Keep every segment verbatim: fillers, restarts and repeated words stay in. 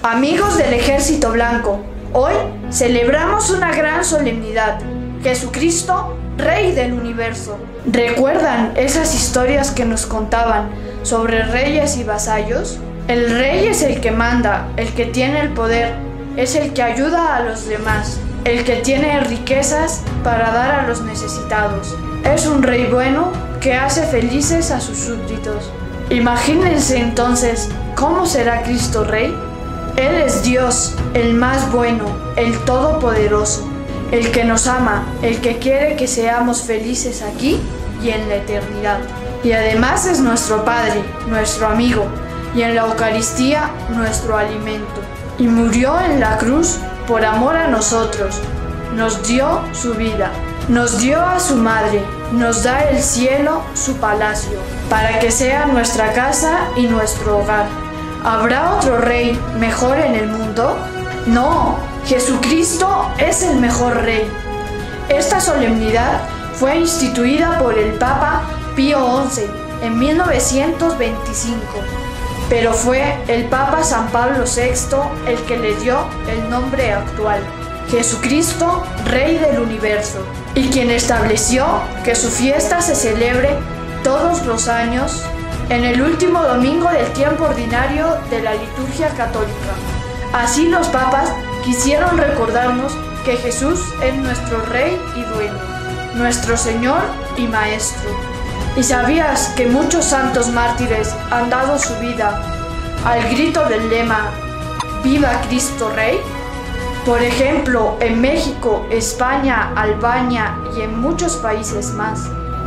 Amigos del Ejército Blanco, hoy celebramos una gran solemnidad. Jesucristo, Rey del Universo. ¿Recuerdan esas historias que nos contaban sobre reyes y vasallos? El rey es el que manda, el que tiene el poder, es el que ayuda a los demás, el que tiene riquezas para dar a los necesitados. Es un rey bueno que hace felices a sus súbditos. Imagínense entonces, ¿cómo será Cristo Rey? Él es Dios, el más bueno, el todopoderoso, el que nos ama, el que quiere que seamos felices aquí y en la eternidad. Y además es nuestro Padre, nuestro amigo, y en la Eucaristía nuestro alimento. Y murió en la cruz por amor a nosotros, nos dio su vida, nos dio a su madre, nos da el cielo, su palacio, para que sea nuestra casa y nuestro hogar. ¿Habrá otro rey mejor en el mundo? No, Jesucristo es el mejor rey. Esta solemnidad fue instituida por el Papa Pío once en mil novecientos veinticinco, pero fue el Papa San Pablo sexto el que le dio el nombre actual, Jesucristo, Rey del Universo, y quien estableció que su fiesta se celebre todos los años en el último domingo del tiempo ordinario de la liturgia católica. Así los papas quisieron recordarnos que Jesús es nuestro Rey y dueño, nuestro Señor y Maestro. ¿Y sabías que muchos santos mártires han dado su vida al grito del lema ¡Viva Cristo Rey! Por ejemplo, en México, España, Albania y en muchos países más.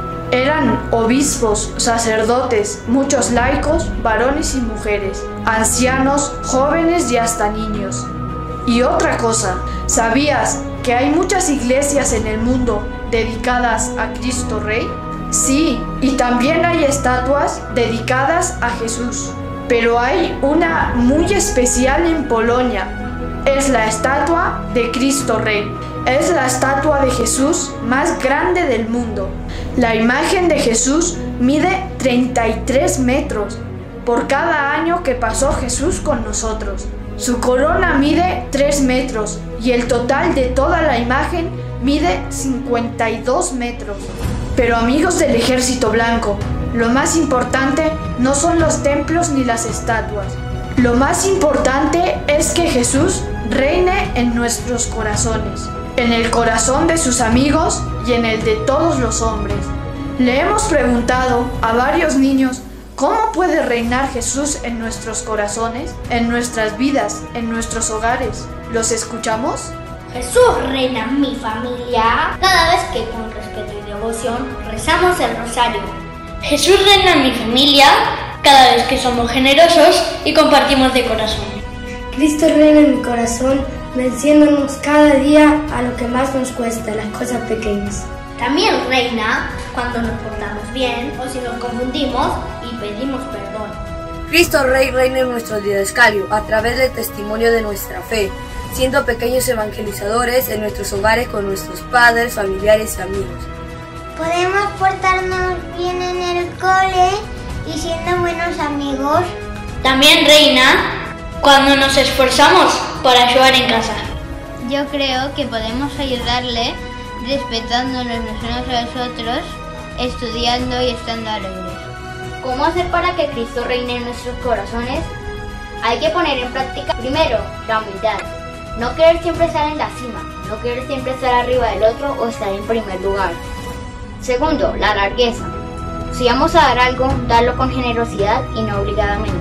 Eran obispos, sacerdotes, muchos laicos, varones y mujeres, ancianos, jóvenes y hasta niños. Y otra cosa, ¿sabías que hay muchas iglesias en el mundo dedicadas a Cristo Rey? Sí, y también hay estatuas dedicadas a Jesús. Pero hay una muy especial en Polonia. Es la estatua de Cristo Rey. Es la estatua de Jesús más grande del mundo. La imagen de Jesús mide treinta y tres metros por cada año que pasó Jesús con nosotros. Su corona mide tres metros y el total de toda la imagen mide cincuenta y dos metros. Pero amigos del Ejército Blanco, lo más importante no son los templos ni las estatuas. Lo más importante es que Jesús reine en nuestros corazones, en el corazón de sus amigos y en el de todos los hombres. Le hemos preguntado a varios niños cómo puede reinar Jesús en nuestros corazones, en nuestras vidas, en nuestros hogares. ¿Los escuchamos? Jesús reina en mi familia cada vez que con respeto y devoción rezamos el rosario. Jesús reina en mi familia cada vez que somos generosos y compartimos de corazón. Cristo reina en mi corazón, venciéndonos cada día a lo que más nos cuesta, las cosas pequeñas. También reina cuando nos portamos bien o si nos confundimos y pedimos perdón. Cristo Rey reina en nuestro didascalio a través del testimonio de nuestra fe, siendo pequeños evangelizadores en nuestros hogares con nuestros padres, familiares y amigos. Podemos portarnos bien en el cole y siendo buenos amigos. También reina cuando nos esforzamos para ayudar en casa. Yo creo que podemos ayudarle respetándonos los unos a los otros, estudiando y estando alegres. ¿Cómo hacer para que Cristo reine en nuestros corazones? Hay que poner en práctica primero la humildad. No querer siempre estar en la cima, no querer siempre estar arriba del otro o estar en primer lugar. Segundo, la largueza. Si vamos a dar algo, darlo con generosidad y no obligadamente.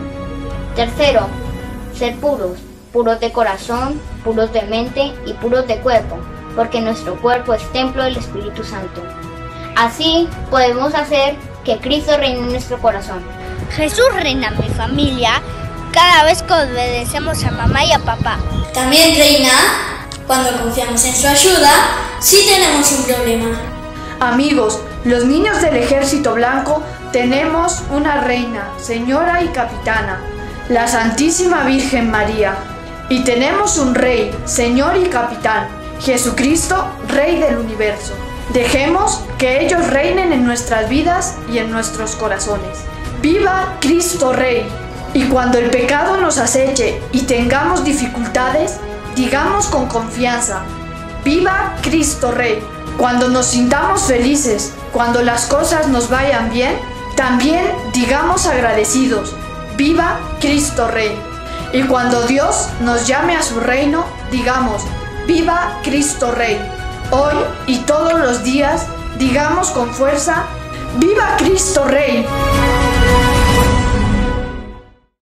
Tercero, ser puros, puros de corazón, puros de mente y puros de cuerpo, porque nuestro cuerpo es templo del Espíritu Santo. Así podemos hacer que Cristo reine en nuestro corazón. Jesús reina en mi familia cada vez que obedecemos a mamá y a papá. También reina cuando confiamos en su ayuda si tenemos un problema. Amigos, los niños del Ejército Blanco tenemos una reina, señora y capitana, la Santísima Virgen María. Y tenemos un rey, señor y capitán, Jesucristo, Rey del Universo. Dejemos que ellos reinen en nuestras vidas y en nuestros corazones. ¡Viva Cristo Rey! Y cuando el pecado nos aceche y tengamos dificultades, digamos con confianza: ¡Viva Cristo Rey! Cuando nos sintamos felices, cuando las cosas nos vayan bien, también digamos agradecidos: ¡Viva Cristo Rey! Y cuando Dios nos llame a su reino, digamos: ¡Viva Cristo Rey! Hoy y todos los días digamos con fuerza: ¡Viva Cristo Rey!